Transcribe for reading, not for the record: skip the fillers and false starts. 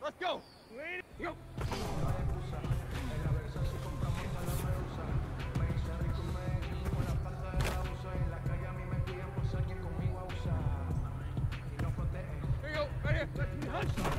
Let's go. Go. Here you go, right here.